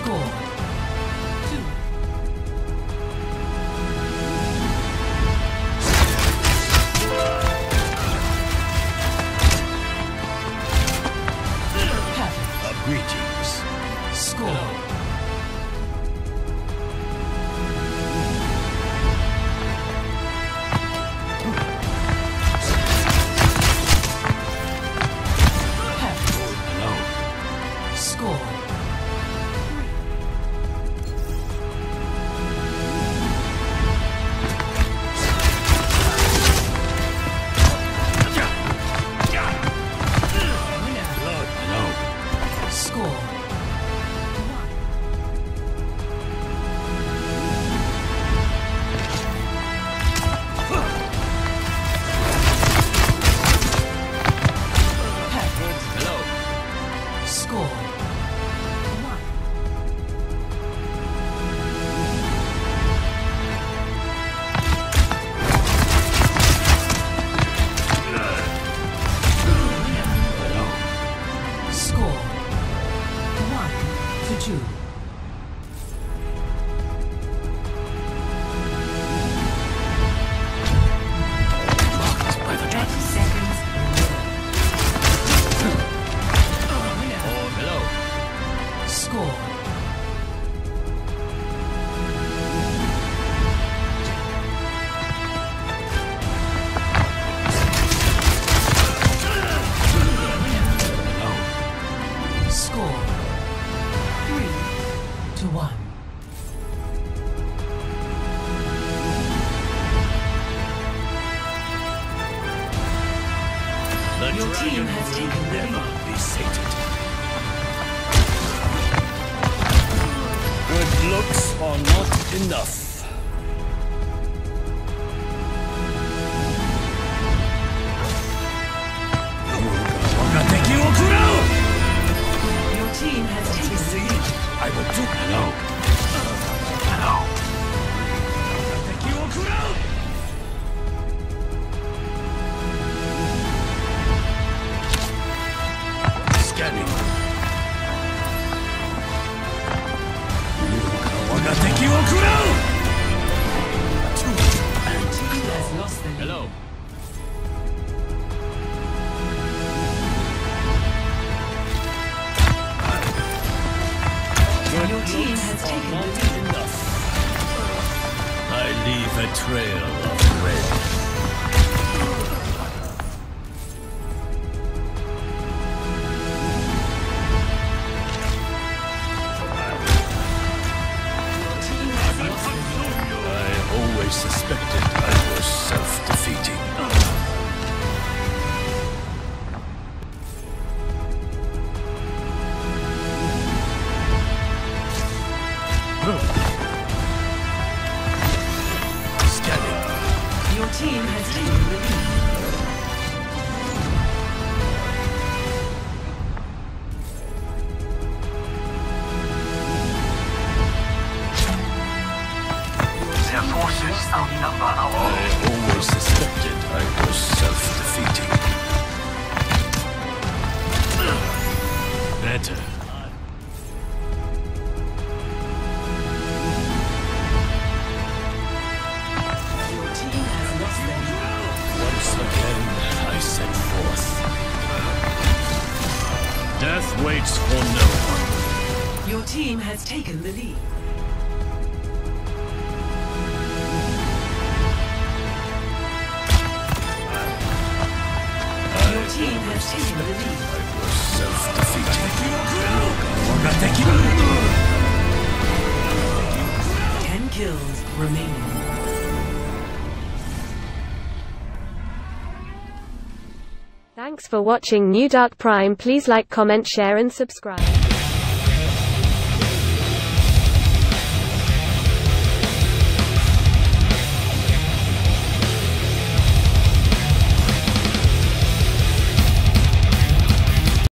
Score 2. Greetings. Score 1-2. Your team has taken the lead. Be sated. Good looks are not enough. Your team has taken the lead. I will do. Hello. Scanning. Hello. Your team has taken the lead. Enough. I leave a trail of red. I suspected I was self-defeating. Scanning. Your team has taken the lead. I always suspected I was self-defeating. Better. Your team has lost the lead. Once again, I set forth. Death waits for no one. Your team has taken the lead. Your team has taken the lead. I was self-defeating. 10 kills remaining. Thanks for watching New Dark Prime. Please like, comment, share and subscribe.